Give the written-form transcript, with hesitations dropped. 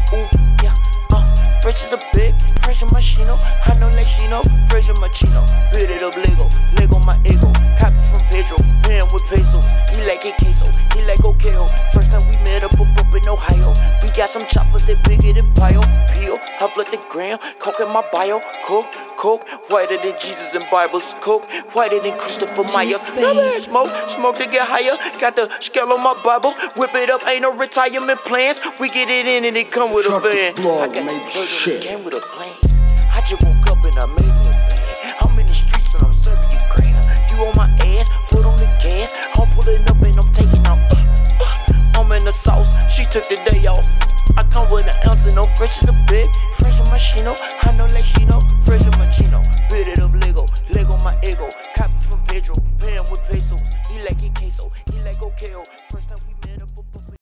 ooh, yeah, fresh as a big, fresh in my chino. I know like she know, fresh in my chino. Build it up Lego my ego. Copy from Pedro, paying with pesos. He like it queso, he like OKO. First time we met up in Ohio. We got some choppers that bigger than Pio. I flood the gram, coke in my bio. Coke, whiter than Jesus and Bibles. Coke, whiter than Christopher Meyer. Never had smoke to get higher. Got the scale on my Bible. Whip it up, ain't no retirement plans. We get it in and it come with a band. I got the plug in the game with a plan. I just woke up and I made me a band. I'm in the streets and I'm serving you grand. You on my ass, foot on the gas. I'm pulling up and I'm taking out. I'm in the sauce, she took the day off. I come with an ounce and no fresh as a big. Fresh in my chino, I know like she know. Fresh in my chino.